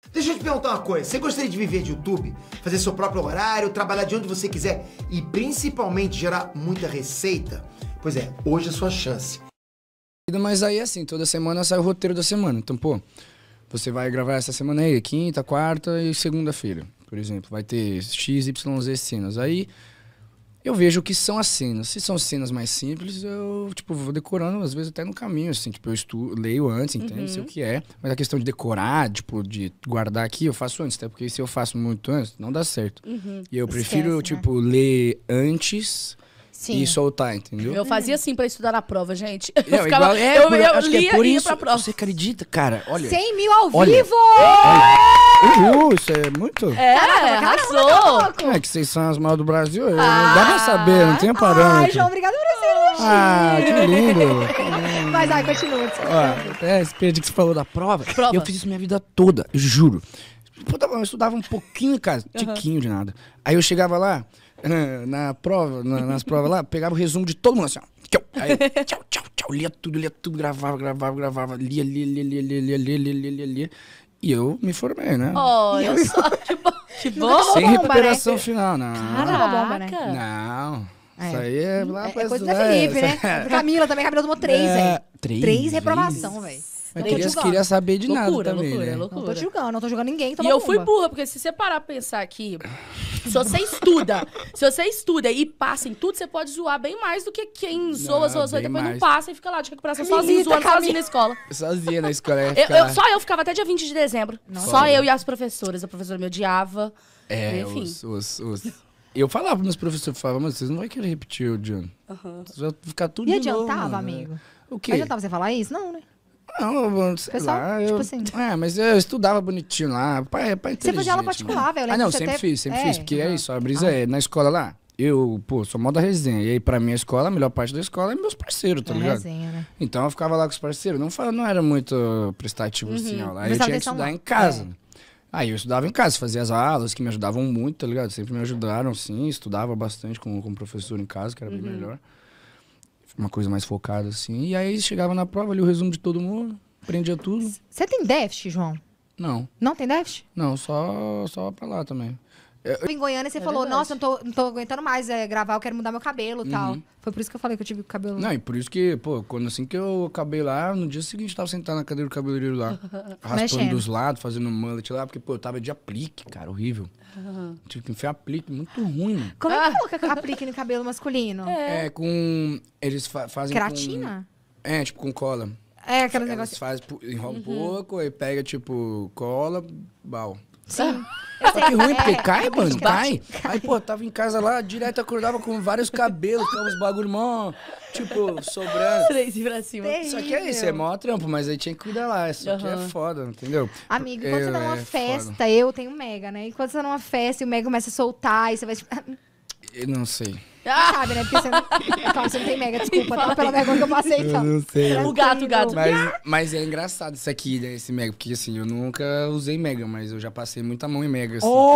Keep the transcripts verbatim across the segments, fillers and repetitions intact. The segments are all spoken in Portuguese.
Deixa eu te perguntar uma coisa. Você gostaria de viver de YouTube? Fazer seu próprio horário, trabalhar de onde você quiser e principalmente gerar muita receita? Pois é, hoje é a sua chance. Mas aí, assim, toda semana sai o roteiro da semana. Então, pô, você vai gravar essa semana aí, quinta, quarta e segunda-feira, por exemplo. Vai ter X, Y, Z cenas. Aí eu vejo o que são as cenas. Se são cenas mais simples, eu, tipo, vou decorando, às vezes até no caminho, assim. Tipo, eu estudo, leio antes, entende? Uhum. Sei o que é. Mas a questão de decorar, tipo, de guardar aqui, eu faço antes. Até porque se eu faço muito antes, não dá certo. Uhum. E eu prefiro, Esquece, tipo, né? ler antes... Sim. E soltar, entendeu? Eu fazia assim pra estudar na prova, gente. Eu, eu, ficava, igual, é, eu, por, eu acho lia que é por e ia isso, pra prova. Você acredita, cara? Olha. cem mil ao olha, vivo! Olha, uhul, isso é muito? É, arrasou. É que vocês são as maiores do Brasil. Ah, não dá pra saber, não tem parâmetro. Ai, João, obrigado por esse elogio. Ah, que lindo. Mas, ai, continua. Ó, é, esse período que você falou da prova, prova. Eu fiz isso minha vida toda, eu juro. Eu estudava um pouquinho, cara, tiquinho uhum. de nada. Aí eu chegava lá, na prova, na, nas provas lá, pegava o resumo de todo mundo assim, ó. Aí, tchau, tchau, tchau, lia tudo, lia tudo, gravava, gravava, gravava, lia, lia, lia, lia, lia, lia, lia, lia, lia, lia, lia. E eu me formei, né? Olha só, que bom. Que bom. Sem recuperação final, não. Caraca. Bomba, né? Não. É. Isso aí é lá é, pra... É coisa da Felipe, né? É. Camila também, Camila tomou três, velho. É, três? Três reprovação, velho. Mas queria, queria saber de loucura, nada também, loucura, né? Loucura. Não tô julgando, não tô julgando ninguém. E eu bomba. fui burra, porque se você parar pra pensar aqui, se você estuda, se você estuda e passa em tudo, você pode zoar bem mais do que quem zoa, zoa, zoa e depois mais. não passa e fica lá de recuperação sozinho, zoando sozinho na escola. Sozinha na escola. Eu, eu, só eu ficava até dia vinte de dezembro. Nossa. Só eu e as professoras. A professora me odiava. É, enfim. Os, os, os... Eu falava pros meus professores, falava, mas vocês não vão querer repetir o John. Uhum. Vocês vão ficar tudo e de novo. E adiantava, amigo? O quê? Adiantava você falar isso? Não, né? Não, sei Pessoal, lá, tipo eu, assim. É, mas eu estudava bonitinho lá, pai, pai Você fazia aula particular, velho? Ah, não, você sempre até... fiz, sempre é, fiz, porque uhum. é isso, a brisa ah. é, na escola lá, eu, pô, sou mó da resenha, e aí pra minha escola, a melhor parte da escola é meus parceiros, tá é ligado? Resenha, né? Então eu ficava lá com os parceiros, não, não era muito prestativo uhum. assim, ó, lá eu tinha que estudar lá. em casa. É. Aí eu estudava em casa, fazia as aulas, que me ajudavam muito, tá ligado? Sempre me ajudaram, sim, estudava bastante com, com o professor em casa, que era uhum. bem melhor. Uma coisa mais focada, assim, e aí chegava na prova, ali o resumo de todo mundo. Aprendia tudo. Você tem déficit, João? Não. Não tem déficit? Não, só, só pra lá também. Eu... Em Goiânia você é falou, verdade. nossa, eu não tô, não tô aguentando mais é, gravar, eu quero mudar meu cabelo e uhum. tal. Foi por isso que eu falei que eu tive o cabelo... Não, e por isso que, pô, quando assim que eu acabei lá, no dia seguinte eu tava sentado na cadeira do cabeleireiro lá, raspando Mexendo. dos lados, fazendo mullet lá, porque, pô, eu tava de aplique, cara, horrível. Uhum. Tive que enfiar aplique, muito ruim, mano. Como é que coloca aplique no cabelo masculino? É, é com... Eles fa fazem Queratina? Com, é, tipo, com cola. É, aquele negócio. Faz, enrola um uhum. pouco, aí pega, tipo, cola, bal. Sim. Só que ruim, porque é, cai, é, mano, cai. cai. Aí, pô, tava em casa lá, direto acordava com vários cabelos, ficava uns bagulho mó, tipo, sobrando. Três e pra cima. Terrível. Só que é isso, é mó trampo, mas aí tinha que cuidar lá, isso aqui uhum. é foda, entendeu? Amigo, quando eu, você tá numa é festa, foda. eu tenho mega, né? E quando você tá numa festa e o mega começa a soltar, e você vai... Eu não sei. Ah! Sabe, né? Porque você não... Então, você não tem mega, desculpa, tá? Pela vergonha que eu passei, então. Eu não sei. O gato, o gato. Mas, mas é engraçado isso aqui, né, esse mega, porque assim, eu nunca usei mega, mas eu já passei muita mão em mega, assim. Oh!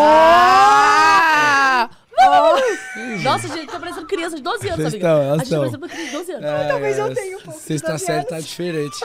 Ah! Oh! Nossa, gente, tá parecendo criança de doze anos, amiga. Estão, a gente tá parecendo criança de doze anos. É, talvez eu tenha um pouco. Sexta série tá diferente.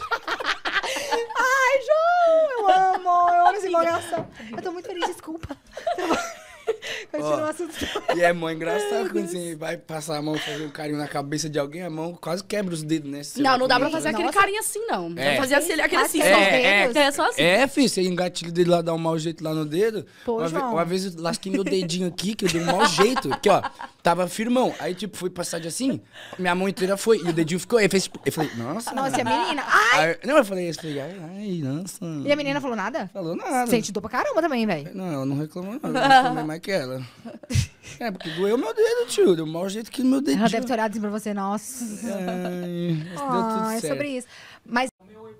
Ai, João, eu amo, eu amo essa empolgação. Eu tô muito feliz, desculpa. Continua o assunto. E é mó engraçado quando você vai passar a mão, fazer um carinho na cabeça de alguém, a mão quase quebra os dedos, né? Não, não dá pra fazer aquele carinho assim, não. É. Fazer assim, aquele assim, é, só é, é, é só assim. É, filho, você engatilha o dedo lá, dá um mau jeito lá no dedo. Pô, uma, João. ve uma vez eu lasquei meu dedinho aqui, que eu dei um mau jeito. Aqui, ó, tava firmão. Aí, tipo, fui passar de assim, minha mão inteira foi, e o dedinho ficou, aí fez, eu falei, nossa. Nossa, e a menina? Ai! Aí, não, eu falei isso, falei, ai, ai, nossa. E a menina falou nada? Falou nada. Sente dor pra caramba também, velho. Não, ela não reclamou nada, eu reclamei mais que ela. É, porque doeu meu dedo, tio. Deu o maior jeito que no meu dedinho. Ela deve ter olhado assim pra você, nossa. Ai, oh, deu tudo é certo. sobre isso. Mas...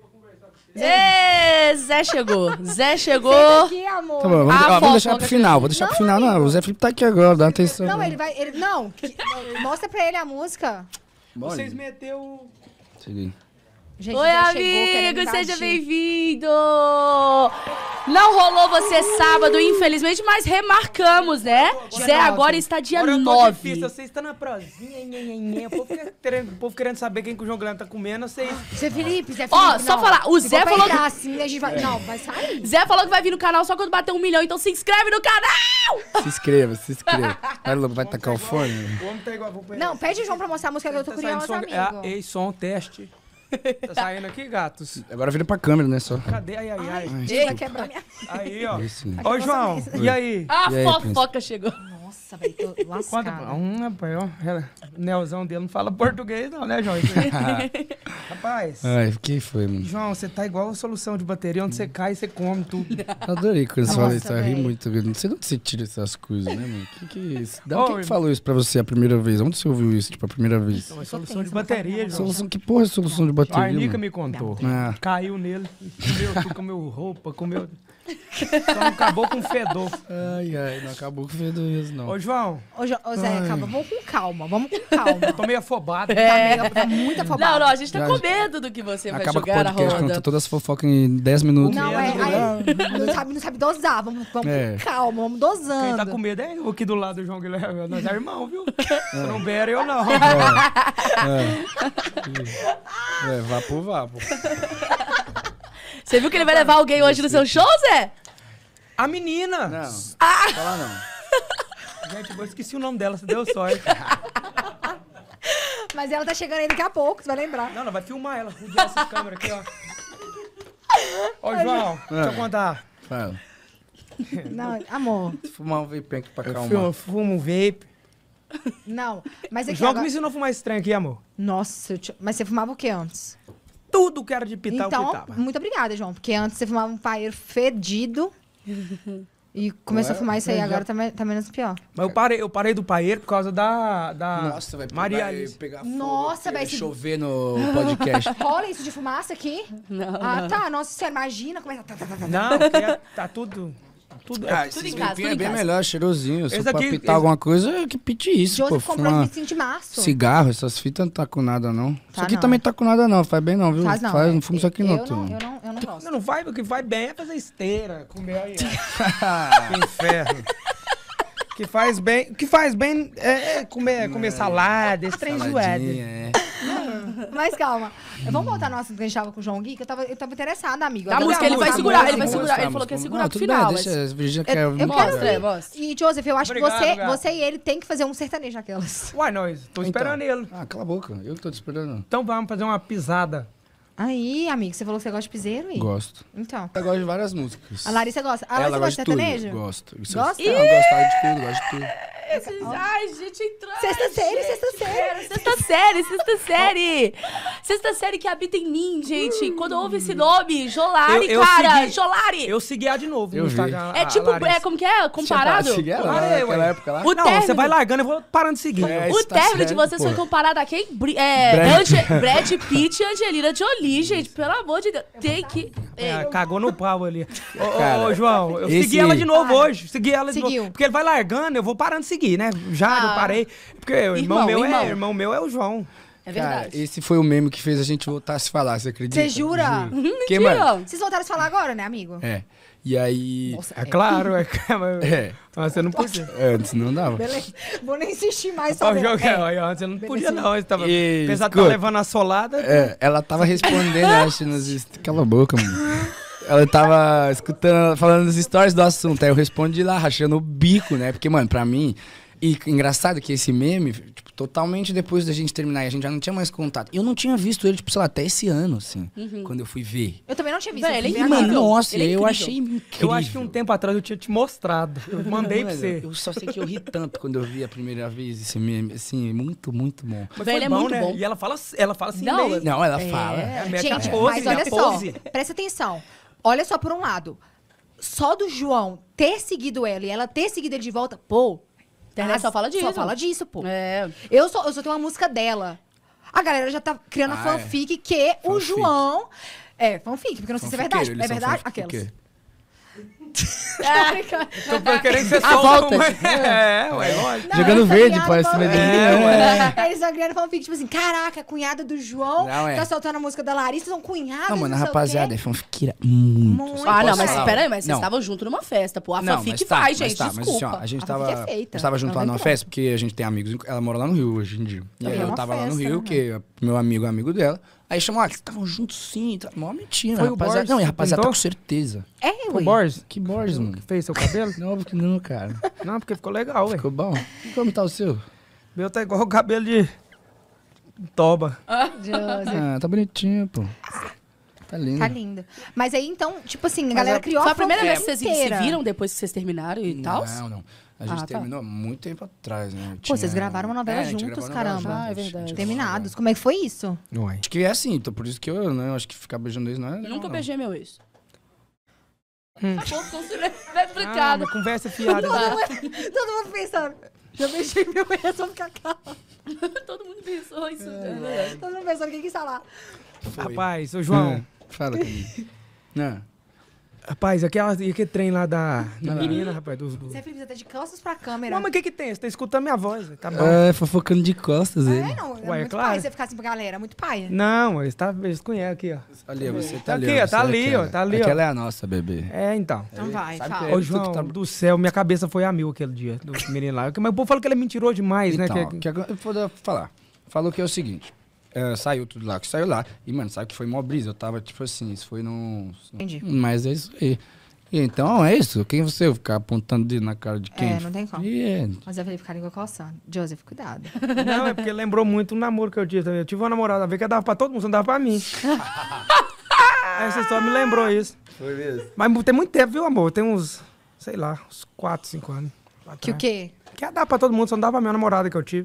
Ê, Zé chegou. Zé chegou. Senta aqui, amor. Tá bom, vamos, Ah, ó, vamos deixar pro final. Vou deixar não, pro final. amigo. Não, o Zé Felipe tá aqui agora, dá atenção. Não, ele vai... Ele, não, que, mostra pra ele a música. Bora. Vocês meteu... Segui. Gente, Oi, Zé chegou querendo amigo, seja invadir. bem-vindo! Não rolou você sábado, infelizmente, mas remarcamos, né? Zé agora está dia Agora eu tô nove. difícil, vocês estão na prosinha, nhe, nhe, nhe. O, povo quer- querendo, o povo querendo saber quem que o João Guilherme tá comendo, vocês... Zé Felipe, Zé Felipe, Ó, só não. falar, o Se Zé for pra falou entrar assim, a gente vai... Não, vai sair. Zé falou que vai vir no canal só quando bater um milhão, então se inscreve no canal! Se inscreva, se inscreva. Vai, Lobo, vai tacar o fone? O homem tá igual... Não, pede o João pra mostrar a música que eu tô Tá curiosa, saindo som, amigo. é, ei, som, teste. Tá saindo aqui, gatos. Agora vira pra câmera, né, só. Cadê? Ai, ai, ai. Gente, vai quebrar minha... Aí, ó. Isso. Ô, João, e aí? A E aí, fofoca chegou. Nossa, velho, tô Conta, lascada. um, rapaz, ó. O Nelzão dele não fala português, não, né, João? Isso aí. Rapaz, Ai, o que foi, mano? João, você tá igual a solução de bateria, onde você cai, você come tudo. Adorei quando você Nossa, fala isso, eu ri véi. muito. Eu não sei de onde você tira essas coisas, né, mano? Que que é isso? Da Ô, quem que falou isso pra você a primeira vez? Onde você ouviu isso, tipo, a primeira vez? Então, é solução de tensa, bateria, não João. Solução, que porra é solução de A bateria, Arnica mano? me contou. Ah. Caiu nele, comeu tudo, comeu roupa, comeu... Só não acabou com fedor. Ai, ai, não acabou com o fedor isso, não. Ô, João, Ô, Jo- ô, Zé, calma, vamos com calma, vamos com calma. tô meio afobado. Tá, meio, tá muito afobado. Não, não, a gente tá Já- com medo do que você vai Acaba com o jogar na podcast, roda. conta todas as fofocas em dez minutos. Não, é, aí, não, sabe, não sabe dosar, vamos, vamos É. com calma, vamos Quem dosando. tá com medo é eu aqui do lado do João Guilherme. Nós é irmão, viu? Se não beira, eu não. É, vapo, vapo. Você viu que ele vai levar alguém hoje no seu show, Zé? A menina! Não, fala não. Gente, eu esqueci o nome dela, se deu sorte. Mas ela tá chegando aí daqui a pouco, você vai lembrar. Não, ela vai filmar ela. Rodear essas câmeras aqui, ó. Ô, João, deixa eu contar. Fala. Não, amor, Fumar um vape aqui pra Eu calmar. fumo, fumo um vape. não. Mas O aqui João que agora... me ensinou a fumar esse trem aqui, amor. Nossa, eu te- mas você fumava o que antes? Tudo que era de pitar, eu Então, pitava. muito obrigada, João. Porque antes você fumava um paeiro fedido. E começou Ué, a fumar isso aí, mas já- agora tá, me- tá menos pior. Mas eu parei, eu parei do paeiro por causa da, da Nossa, vai Maria pegar, Alice. pegar fogo. Nossa, vai vai se- chover no podcast. Rola isso de fumaça aqui? Não, Ah, não. tá. Nossa, você imagina como é... Tá, tá, tá, tá. Não, porque é- tá tudo... tudo Ah, tudo esse em casa, vapinho tudo é em bem casa. melhor, cheirosinho. Se Esse for pra aqui- pitar esse- alguma coisa, que pite isso, pô. Joseph comprou Fumar esse de março. cigarro, essas fitas não tá com nada, não. Isso Tá aqui não. também tá com nada, não. Faz bem não, viu? Faz não. Faz, é. não fumo isso aqui não, eu turma. não, eu não, eu não gosto. Não, não vai, o que vai bem é fazer esteira, comer aí, ó. Que inferno. O que faz bem, o que faz bem é, é comer, comer salada, esse trem zoado. Saladinha, é. Mas calma. Vamos voltar no assunto que a gente tava com o João Gui, que eu tava, eu tava interessada, amigo. A Agora- música ele vai Vamos- segurar, vamos- ele vai vamos- segurar. Ele falou que ia segurar Não, pro tudo final, bem, mas- deixa, a Virgínia Eu, quer... eu Mostra, quero é, ver. mostra. E, Joseph, eu acho Obrigado, que você, obrigado. você e ele tem que fazer um sertanejo aquelas. Uai, nós, tô esperando ele. Ah, cala a boca. Eu que tô te esperando. Então vamos fazer uma pisada. Aí, amigo, você falou que você gosta de piseiro, aí? Gosto. Então. Eu gosto de várias músicas. A Larissa gosta. A Ela Larissa gosta de tudo. sertanejo? Gosto. Isso Gosta? Eu, eu gostava de tudo, gosto de tudo. Esses- Ai, gente, entrou. Sexta série, sexta série. Sexta série, sexta série. Sexta série que habita em mim, gente. Quando ouve esse nome, Jolari, Eu- eu cara. segui- Jolari. Eu segui ela de novo Eu no vi. Instagram. É a tipo, Larissa. é como que é? Comparado? Seguir ela Parei, lá, naquela ué. época lá? O Não, término- você vai largando, eu vou parando de seguir. É, O isso tá término de certo, vocês foi pô. comparado a quem? Bri- É, Brad. Ange- Brad Pitt e Angelina Jolie, gente. Pelo amor de Deus. Tem que... É, Ei, cagou no pau ali. Ô, ô, Cara, ô, João, eu esse- segui ela de novo Para. hoje. Segui ela de Seguiu. novo. Porque ele vai largando, eu vou parando de seguir, né? Já, Ah. eu parei. Porque o irmão, Irmão, meu irmão. é irmão meu é o João. é Cara, verdade. esse foi o meme que fez a gente voltar a se falar, você acredita? Você jura? Juro. Porque, mano... Vocês voltaram a se falar agora, né, amigo? É. E aí... Nossa, É claro, é. Mas É. mas você não podia. Antes não dava. Beleza. Vou nem insistir mais Só só. o vou- jogo, É. é. Antes você não podia, Beleza. não. Você tava, E, apesar de estar escuta. levando a solada. É, ela tava respondendo, acho, nos... est- Cala a boca, mano. Ela tava escutando, falando nos stories do assunto. Aí eu respondi lá, rachando o bico, né? Porque, mano, pra mim... E engraçado que esse meme, tipo, totalmente depois da gente terminar, e a gente já não tinha mais contato. Eu não tinha visto ele, tipo, sei lá, até esse ano, assim, quando eu fui ver. Eu também não tinha visto. Véi, ele é eu fui ver E, incrível. mano, agora. nossa, Ele é eu incrível. achei incrível. Eu acho que um tempo atrás eu tinha te mostrado. Eu mandei pra Mano, você. Eu só sei que eu ri tanto quando eu vi a primeira vez esse meme, assim, muito, muito bom. Mas Véi, foi ele é bom, muito né? bom. E ela fala, ela fala assim, Não, meio- Não, ela É. fala. É, mete Gente, a pose, mas a olha pose. só, presta atenção. Olha só por um lado. Só do João ter seguido ela e ela ter seguido ele de volta, pô. Internet as- só fala disso. Só fala disso, pô. É. Eu só, eu só tenho uma música dela. A galera já tá criando a Ah, é. fanfic que o Fanfic. João. É, fanfic, porque eu não sei se é verdade. Fanfiqueiro, É eles são verdade? fanfiqueiro. Aquelas. Tô querendo que você A solte volta. uma... É, ué, lógico. Não, Jogando eles só verde criaram pra cima fanfic. dele. É, É. Eles só criaram fanfic, tipo assim, caraca, a cunhada do João Não, é. tá soltando a música da Larissa, são cunhadas, Não, mano, sei o rapaziada, quê. é fanfiqueira muito. Muito. Ah, não, Posso mas falar? peraí, mas vocês Não. estavam juntos numa festa, pô. A Não, fanfic mas tá, vai, mas gente, tá, mas desculpa. assim, ó, a gente A tava, fanfic é feita. a gente tava junto Não lá tem numa como. festa, porque a gente tem amigos, ela mora lá no Rio hoje em dia. E aí É eu uma tava lá no festa, Rio, né? que meu amigo é amigo dela. Aí chamou, ah, que vocês estavam juntos sim. Tá... Mó mentira, Foi o rapaziada. Boris Não, e a que rapaziada tá pintou? com certeza. É, O ué. Borges, Que Borges, mano. que fez seu cabelo? Não, óbvio que não, cara. Não, porque ficou legal, ué. Ficou bom. Como tá o seu? Meu tá igual o cabelo de toba. Joseph. Ah, tá bonitinho, pô. Tá lindo. Tá lindo. Mas aí, então, tipo assim, a galera é- criou Foi a a primeira vez que fanfic vocês se inteira. viram depois que vocês terminaram e tal? Não, não. A gente Ah, tá. terminou há muito tempo atrás, né? Pô, vocês Tinha- gravaram uma novela É, a gente juntos, gravou uma novela caramba. Ah, é juntos, a verdade. gente gravou uma Terminados. Como é que foi isso? Ué. Acho que é assim, então por isso que eu, né, eu acho que ficar beijando eles não é. Eu legal, nunca não. beijei meu ex. Hum. Acabou com silêncio Ah, explicado. uma conversa fiada. Todo mundo pensando, já beijei meu ex, vou ficar calma. Todo mundo pensou isso. É. Todo mundo pensando, quem que está lá? Foi. Rapaz, ô João. É, fala comigo. Não. Rapaz, aquela, aquele trem lá da, da menina, rapaz. Do, do... Você precisa até de costas pra câmera. Não, mas o que que tem? Você tá escutando minha voz, velho. Tá bom. É, fofocando de costas ele. É, não, é Ué, é muito claro. paia você ficar assim pra galera, muito paia. Não, eles, tá, eles conhecem aqui, ó. Ali, você tá Tá ali. aqui, ó, você tá é ali, ó, aquela. tá ali, ó. Aquela é a nossa, bebê. É, então. Então vai, Sabe fala. que é- Ô, tu João, que tá- do céu, minha cabeça foi a mil aquele dia, do menino lá. Mas o povo falou que ele é mentiroso demais, Então, né? o que agora- eu vou falar. Falou que é o seguinte. é, saiu tudo lá, que saiu lá. E, mano, sabe que foi mó brisa. Eu tava, tipo assim, isso foi num... Entendi. Mas é isso aí. E então, é isso. Quem você vai ficar apontando dedo na cara de quem? É, não tem como. E é... Mas eu falei ficar língua coçando. Joseph, cuidado. Não, é porque lembrou muito um namoro que eu tive também. Eu tive uma namorada, vez que dava pra todo mundo, não dava pra mim. Essa história me lembrou isso. Foi mesmo. Mas tem muito tempo, viu, amor? Tem uns, sei lá, uns quatro, cinco anos. lá Que o atrás. quê? Que ia dar pra todo mundo, só não dava pra minha namorada que eu tive.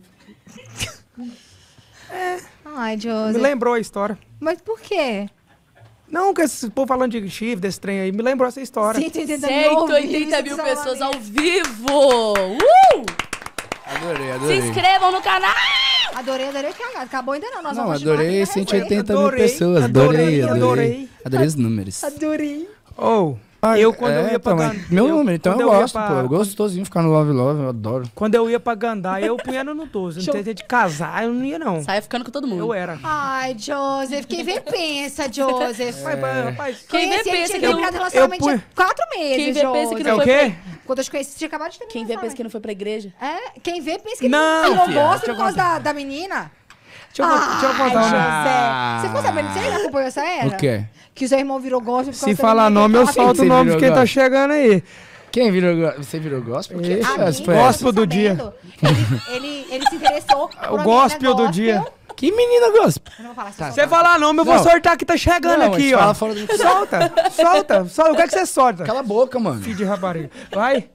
Ai, Me Joseph. lembrou a história. Mas por quê? Não, que esse povo falando de chifre, desse trem aí, me lembrou essa história. cento e oitenta cento e oitenta mil pessoas ao vivo! Uh! Adorei, Se adorei. inscrevam no canal! Adorei, adorei que acabou ainda não. Nós Não, vamos continuar adorei aqui na cento e oitenta mil Adorei, pessoas. adorei, Adorei, adorei. adorei. Adorei os números. resenha. Adorei. Ou, eu quando eu ia pra então, Gandai... mas Meu número, então quando eu ia gosto, pra- pô. Eu gostosinho ficar no Love Love, eu adoro. Quando eu ia pra Gandai, eu punha no doze. Não tinha de casar, eu não ia não. Saia ficando com todo mundo. Eu era. Ai, Joseph, quem vê pensa, Joseph. Mas, mas, rapaz, Quem vê Conheci ele, pensa tinha que não- terminado o relacionamento eu tinha quatro meses, Quem vê pensa que Joseph. é não o foi quê? Quando eu te conheci, tinha acabado de terminar Quem o vê pensa que relacionamento. não foi pra igreja. É, quem vê pensa que Não, ele não filha, gosta deixa eu por causa contar. da, da menina. Deixa eu, deixa eu Ai, contar um negócio. José. Você ficou sabendo disso aí? Não acompanhou essa era? O quê? Que o seu irmão virou gospel por causa Se da falar menina que nome, eu ele tava solto o Você nome de virou quem tá gospel? chegando aí. Quem virou gospel? Você virou gospel? Que Ih, isso? Amigo, Espera. eu Gospel tô do dia. sabendo. Ele, ele, ele se interessou por uma gospel menina do dia. Que menina gospel? Eu não vou falar se Tá. eu Se você falar. falar nome, eu vou Não. sortar que tá chegando Não, aqui, mas ó. fala fora do microfone. Solta, solta, solta. O que é que você solta? Cala a boca, mano. Filho de rapariga. Vai.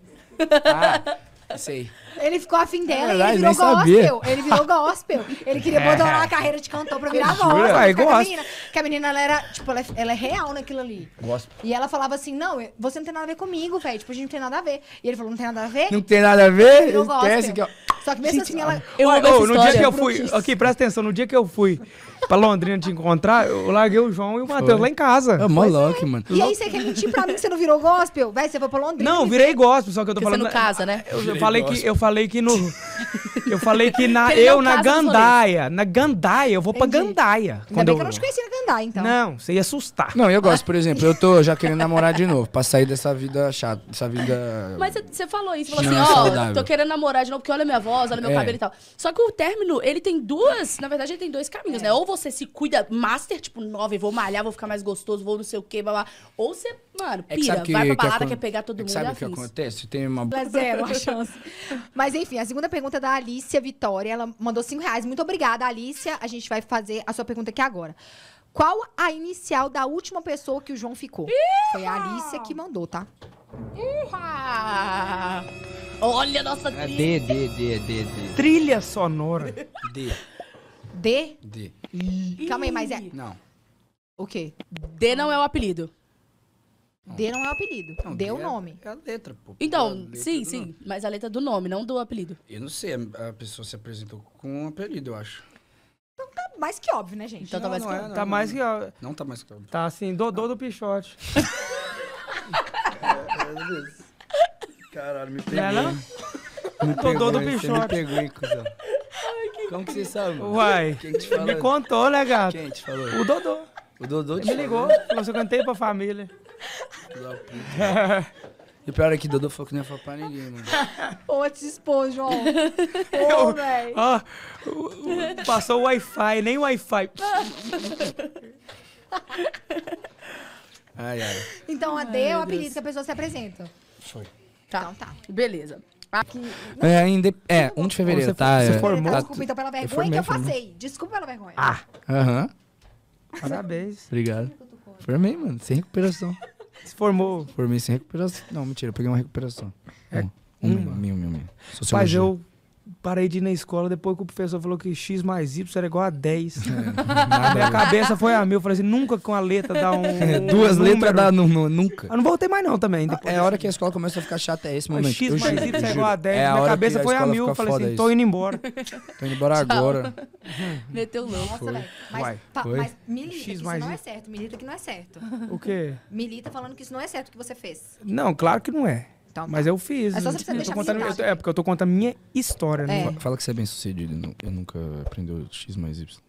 Ah, sei. Ele ficou afim dela É e verdade, ele virou nem sabia. gospel. Ele virou gospel. Ele queria abandonar a carreira de cantor pra virar Jura? gospel. Ai, Porque a gosto. menina, que a menina, ela era, tipo, ela é, ela é real naquilo ali. Gospel. E ela falava assim, não, você não tem nada a ver comigo, velho. Tipo, a gente não tem nada a ver. E ele falou, não tem nada a ver? Não tem nada a ver? Virou gospel. Esquece que, ó. Só que mesmo assim, ela... Eu Ué, amo essa ô, no dia história. que eu fui, aqui, presta atenção, no dia que eu fui pra Londrina te encontrar, eu larguei o João e o Matheus Foi. lá em casa. É mó louco, mano. E aí, você quer mentir pra mim que você não virou gospel? Véi, você foi pra Londrina. Não, me virei gospel, só que eu tô Porque você falando. não casa, né? Eu, eu falei que eu falei que no eu falei que na Ele não eu na casa nos Gandaia, na Gandaia, eu vou pra Entendi. Gandaia. Ainda Quando bem eu, que eu não te conheci na Gandai, então. Não, você ia assustar. Não, eu gosto, por exemplo, eu tô já querendo namorar de novo, pra sair dessa vida chata, dessa vida... Mas você- você falou isso, falou Não é assim, ó, saudável. tô querendo namorar de novo, porque olha minha voz, olha meu É. cabelo e tal. Só que o término, ele tem duas, na verdade ele tem dois caminhos, né? Ou você se cuida master, tipo, nova, vou malhar, vou ficar mais gostoso, vou não sei o quê, blá, blá. Ou você, mano, É que pira, sabe que- vai pra que balada, acon- quer pegar todo é que mundo e sabe o que afins. acontece? Tem uma... É zero a chance. Mas enfim, a segunda pergunta é da Alicia Vitória. Ela mandou cinco reais. Muito obrigada, Alicia. A gente vai fazer a sua pergunta aqui agora. Qual a inicial da última pessoa que o João ficou? Foi a Alicia que mandou, tá? Ah, olha a nossa É trilha. D, D, D, D, D. Trilha sonora. D, D? D. Calma aí, mas é... Não. O quê? D não é o apelido. D não é o apelido. Não, D é o D nome. É a letra, pô. A Então, letra sim, do sim, nome. mas a letra do nome, não do apelido. Eu não sei, a a pessoa se apresentou com um apelido, eu acho. Tá mais que óbvio, né, gente? Então tá Não, mais não claro. é, não, Tá não. mais que ó, Não tá mais claro. tá assim, Dodô do Pichote. Caralho, me Não é não? Me Dodô do hein? Você me Pichote. pegou, hein, cuzão? Como que você sabe, mano? Uai, Quem que te falou? me contou, né, gato? Quem te falou? O Dodô. O Dodô te Ele me ligou, falou que eu cantei pra família. falou. E o pior é que o Dodô falou que não ia falar pra ninguém, mano. Ô, te expôs, João. Eu- Ô, velho. Ó, o- o- passou o Wi-Fi, nem o Wi-Fi. Ai, ai. Então, a D é o apelido que a pessoa se apresenta. Foi. Tá. Então, tá. Beleza. Aqui. É, inde... é, um de fevereiro, Você tá? você é, formou? tá Desculpa, então, pela vergonha formei, que eu formei. passei. Desculpa pela vergonha. Ah, Aham, parabéns. obrigado. Formei, mano, sem recuperação. Se formou. Formei sem recuperação. Não, mentira, eu peguei uma recuperação. É, Um, um, uma. mil, mil, mil. Mas Sociologia. eu parei de ir na escola depois que o professor falou que X mais Y era igual a dez. Nada Na minha a ver. cabeça foi a mil. Eu falei assim, nunca com a letra dá um. É, um duas letras número. dá no, no- nunca. Eu não voltei mais não também. Depois É a hora que a escola começa a ficar chata, é esse Mas momento. X Eu mais juro, Y eu é juro. igual a dez. É a minha hora cabeça que a foi a escola mil. Eu fica falei foda, assim, isso. tô indo embora. Tô indo embora agora. Meteu louco. Nossa, velho. Mas, Vai. tá, Foi. mas milita X que isso mais não Y. é certo. Milita que não é certo. O quê? Milita falando que isso não é certo o que você fez. Não, claro que não é. Então, Mas eu fiz. É só você precisa Eu tô deixar contando, bem eu tô- claro. é porque eu tô contando a minha história. É. Não, Fala que você é bem sucedido. nu- Eu nunca aprendeu X mais Y.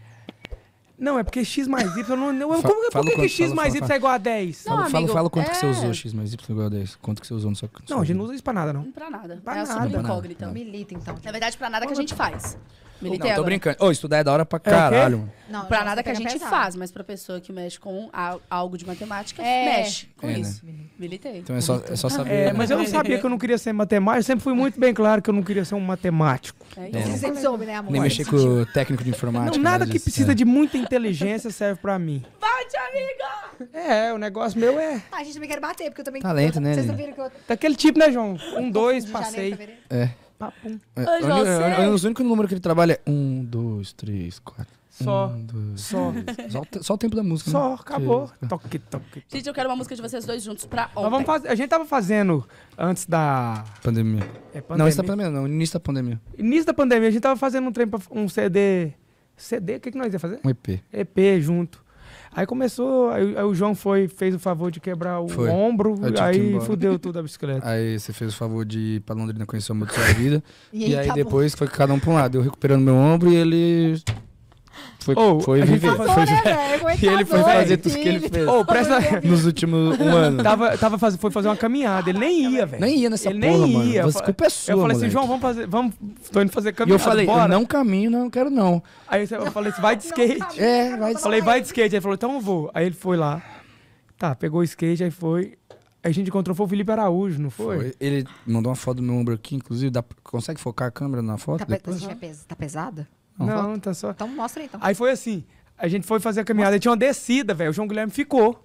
não, é porque X mais Y. Eu não, eu, Fa- como, fala por que, que quanto, X fala, mais fala, Y é igual a dez? Não, Fala, fala, amigo, fala quanto que você é- usou X mais Y igual a dez. Quanto que você usou no seu. Não, a gente não usa isso pra nada, não. Pra nada. Pra é nada. super Pra nada. incógnita. Não. Milita, então. Na verdade, pra nada que a gente faz. Militei Não, tô agora. brincando. Ô, estudar é da hora pra o quê? caralho, mano. Não, Pra não, nada você que a pega gente pesado. faz, mas pra pessoa que mexe com a- algo de matemática, É. mexe com É, né? isso. Militei. Então é só, é só saber. É, né? mas eu não sabia que eu não queria ser matemático. Eu sempre fui muito bem claro que eu não queria ser um matemático. É É, isso. Você sempre soube, né, amor? Nem mexer com o técnico de informática. Não, nada que disso. precisa É. de muita inteligência serve pra mim. Bate, amiga! É, o negócio meu é Ah, a gente também quer bater, porque eu também... Talento, eu, né, Vocês não Lili? viram que eu... daquele tipo, né, João? Um, dois, de janeiro, passei. fevereiro. É. Papum. É, Ô, João, o- você- o- Os únicos números que ele trabalha é um, dois, três, quatro. Só. Um, dois, Só. três. Só, o te- só o tempo da música. Só, né? acabou. Três, quatro. Toque, toque. Gente, eu quero uma música de vocês dois juntos pra ontem. Nós vamos fazer, a gente tava fazendo antes da Pandemia. é, Não, pandemia. isso da pandemia, não. Início da pandemia. Início da pandemia, a gente tava fazendo um trem pra um C D. C D, o que, que nós ia fazer? Um E P. E P junto. Aí começou, aí, aí o João foi, fez o favor de quebrar o Foi. ombro, Eu tive que ir aí embora. fudeu tudo a bicicleta. Aí você fez o favor de ir pra Londrina conhecer o amor da sua vida. E E aí, aí acabou. depois foi cada um pra um lado. Eu recuperando meu ombro e ele. Foi, Ô, foi a gente viver. foi Foi, Né, velho? Como é que e ele foi casou, fazer hein, tudo que ele filho? fez. Ô, presta Nos últimos um ano. tava, tava faz, foi fazer uma caminhada, ele nem ia, velho. Nem ia nessa Ele porra, nem mano. ia. Você, culpa é sua, Eu falei moleque. assim, João, vamos fazer, vamos, tô indo fazer E caminhada, eu falei, bora. eu não caminho, não quero não. Aí eu falei assim, vai de skate. É, vai Eu falei, vai de skate. Ele falou, então eu vou. Aí ele foi lá. Tá, pegou o skate, aí foi. Aí a gente encontrou, foi o Felipe Araújo, não foi? Foi. Ele mandou uma foto do meu ombro aqui, inclusive. Dá, consegue focar a câmera na foto Tá, pe- depois? tá pes- tá pesada? Não, tá só. Então mostra aí, então. Aí foi assim, a gente foi fazer a caminhada, e tinha uma descida, velho. O João Guilherme ficou.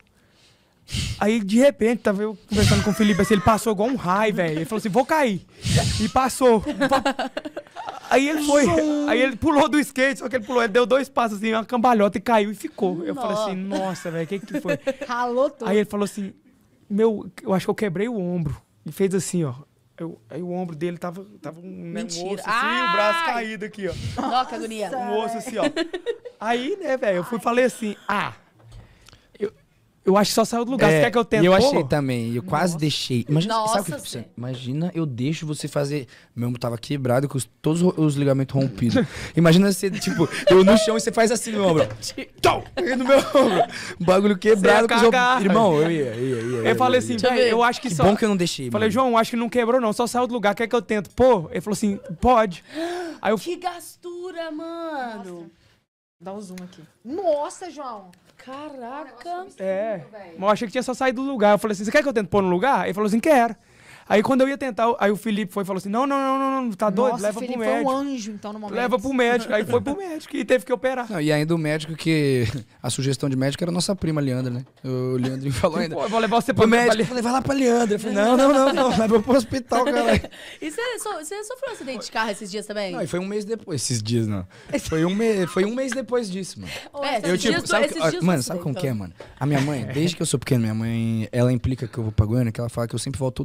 Aí, de repente, tava eu conversando com o Felipe, assim, ele passou igual um raio, velho. Ele falou assim, vou cair. E passou. Aí ele foi, aí ele pulou do skate, só que ele pulou, ele deu dois passos assim, uma cambalhota e caiu e ficou. Eu falei assim, nossa, velho, o que que foi? Ralou tudo. Aí ele falou assim, meu, eu acho que eu quebrei o ombro. E fez assim, ó. Eu, aí o ombro dele tava, tava um, né, um Mentira. osso assim, e o braço Ai! caído aqui, ó. Ó, que agonia. Um osso assim, ó. Aí, né, velho, eu fui falei assim, ah, eu, eu acho que só saiu do lugar. Você quer que eu tente? E eu Pô? achei também, eu quase deixei. Imagina, Nossa, sabe o que eu fico Zé. pensando? Imagina eu deixo você fazer. Meu ombro tava quebrado com os- todos os- os ligamentos rompidos. Imagina você, tipo, eu no chão e você faz assim no meu ombro. Tchau! Aí no meu ombro. Um bagulho quebrado com os cagar. ombros. Irmão, eu ia, ia, ia. Eu falei assim, Deixa eu velho, ver. eu acho que, Que só... bom que eu não deixei. Falei, mano. João, acho que não quebrou não, só saiu do lugar, quer que eu tento? Pô, ele falou assim, pode. Aí eu Que gastura, mano. Dá um zoom aqui. Nossa, João. Caraca. É, mas eu achei que tinha só saído do lugar. Eu falei assim, você quer que eu tente pôr no lugar? Ele falou assim, quero. Aí quando eu ia tentar, aí o Felipe foi e falou assim, não, não, não, não, não, tá doido? Nossa, Leva o pro Felipe foi médico. um anjo, então, no momento. Leva pro médico. Aí foi pro médico e teve que operar. Não, e ainda o médico que. A sugestão de médico era a nossa prima Leandra, né? O Leandro falou ainda. Pô, eu vou levar você Pro pra médico, eu médico. falei, vai lá pra Leandra. Eu falei, não, não, não, não. Leva pro hospital, caralho. E você, so- você sofreu um acidente de carro esses dias também? Não, e foi um mês depois, esses dias, não. Foi um, me... foi um mês depois disso, mano. É, Eu, esses tipo, dias do- sabe, esses que- dias mano, do sabe como acidente, que é, mano? A minha mãe, desde que eu sou pequeno, minha mãe, ela implica que eu vou pra Goiânia, que ela fala que eu sempre volto todo fudido,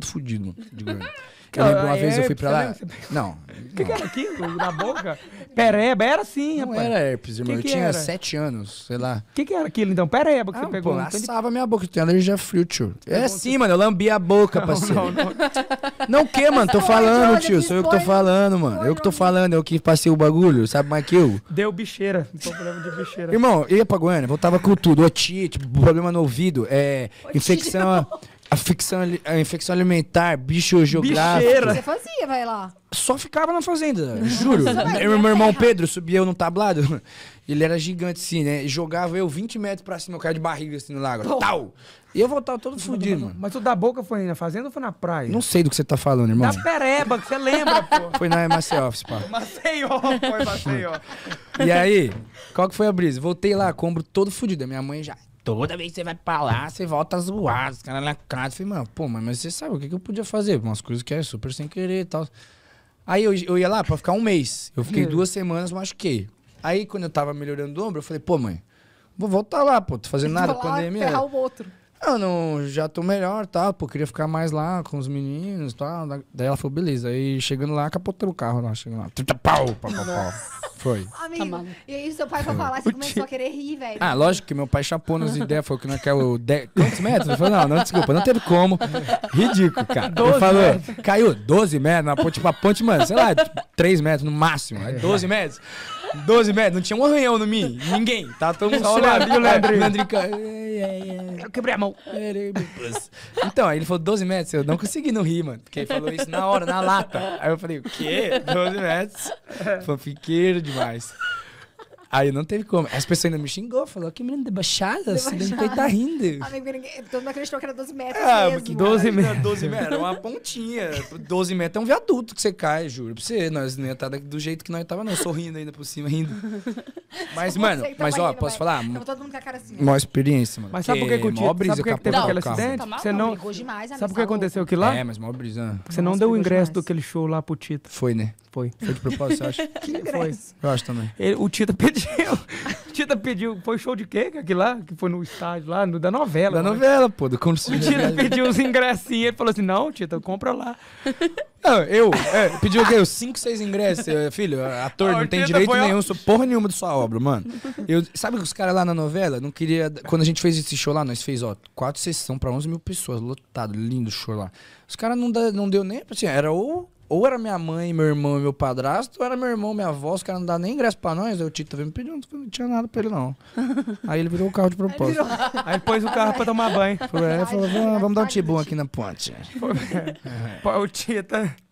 mesmo, de grana. Eu lembro uma Ah, vez eu fui herpes, pra lá. você lembra? Não. O que, que era aquilo na boca? Pereba, era assim, Não rapaz. era herpes, irmão. Que Eu que tinha era? sete anos, sei lá. O que, que era aquilo então? Pereba que Ah, você pegou. pô, Não entendi. assava minha boca, eu tenho alergia a frio, tio. É sim, mano, eu lambi a boca, parceiro. Não, não, não. Não o que, mano? Tô Expõe, falando, Johnny, tio. Sou eu que tô expõe, falando, mano. Eu que tô falando, eu que passei o bagulho, sabe mais que eu? Deu bicheira. Problema de bicheira. Irmão, eu ia pra Goiânia, voltava com tudo. Otite, problema no ouvido, é. Infecção. A infecção, ali- a infecção alimentar, bicho geográfico. Bicheira. Você fazia, vai lá. Só ficava na fazenda, juro. meu, meu irmão Pedro subia eu no tablado. Ele era gigante assim, né? E jogava eu vinte metros pra cima, eu caía de barriga assim no lago. Tal! E eu voltava todo fudido, mano. Mas o da boca foi na fazenda ou foi na praia? Não sei do que você tá falando, irmão. Da pereba, que você lembra, pô. Foi na M A C Office, pá. Maceió, foi Maceió. E aí, qual que foi a brisa? Voltei lá, com o ombro todo fudido. A minha mãe já. Toda vez que você vai pra lá, você volta zoado, os caras na casa. Eu falei, mano, pô, mas mas você sabe o que, que eu podia fazer? Umas coisas que é super sem querer e tal. Aí eu, eu ia lá pra ficar um mês. Eu fiquei duas semanas, machuquei. Aí quando eu tava melhorando do ombro, eu falei, pô, mãe, vou voltar lá, pô, tô fazendo nada, Vou lá pandemia. ferrar o outro. Ah, não, já tô melhor, tal, pô, queria ficar mais lá com os meninos, tal. Daí ela falou, beleza. Aí chegando lá, capotou o carro lá, chegando lá. Trinta pau, pau, pau, pau. Foi. Amigo, maluco. e aí seu pai foi falar, você começou a querer rir, velho. Ah, lógico que meu pai chapou nas ideias, falou que não quer o dez, quantos metros? Ele falou, não, não, desculpa, não teve como. Ridículo, cara. Ele falou, caiu doze metros, na ponte, tipo, a ponte, mano, sei lá, tipo, três metros no máximo, aí doze metros. doze metros, não tinha um arranhão no mim, ninguém, tá todo mundo Só o suave. Leandrinho, o Leandrinho. Leandrinho. Eu quebrei a mão. Então, aí ele falou doze metros, eu não consegui não rir, mano, porque ele falou isso na hora, na lata. Aí eu falei, o quê? doze metros? Fanfiqueiro demais. Aí não teve como. As pessoas ainda me xingou, falou, que menino debochada, você deve tá rindo. Amigo, ninguém, todo mundo acreditou que era doze metros Ah, mesmo. que doze metros. metros. doze metros, era uma pontinha. doze metros é um viaduto que você cai, juro pra você. Nós não ia estar do jeito que nós tava, não. Sorrindo ainda por cima, rindo. Mas, Você mano, que tava mas ó, rindo, posso vai. falar? Tava todo mundo com a cara assim. Maior experiência, mano. Mas sabe por que que o mó Tito, brisa sabe por que que teve capotar aquele o carro. acidente? Tá mal, Você não, não... Brigou demais, amigo. Sabe o que tá aconteceu louco. aqui lá? É, mas mó brisa. Você não Nossa, deu o brigou ingresso demais. daquele show lá pro Tito. Foi, né? Foi. Foi de propósito, você acha? Foi. Eu acho também. Ele- o Tita pediu. O Tita pediu. Foi show de quê? Que aquilo lá? Que foi no estádio lá, no, da novela. Da né? novela, pô, do Conselho. O Tita pediu os ingressinhos. Ele falou assim: não, Tita, compra lá. Não, eu, é, pediu o quê? Os cinco, seis ingressos. Eu, filho, ator, Ah, não tem o Tita direito foi, ó. nenhum, sou porra nenhuma de sua obra, mano. Eu, sabe que os caras lá na novela não queria. Quando a gente fez esse show lá, nós fez, ó, quatro sessões pra onze mil pessoas, lotado, lindo show lá. Os caras não, dá- não deu nem. Assim, era ou. Ou era minha mãe, meu irmão e meu padrasto, ou era meu irmão e minha avó, os caras não davam nem ingresso pra nós. Aí o Tito veio me pedindo, não tinha nada pra ele, não. Aí ele virou o carro de propósito. Aí pôs o carro pra tomar banho. Falou, é, falou, vamos, vamos dar um tibum aqui na ponte. Pô, o Tita.